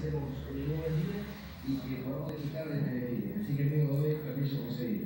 hacemos un buen día y que podamos disfrutar de este desfile. Así que amigo, doy permiso conseguido.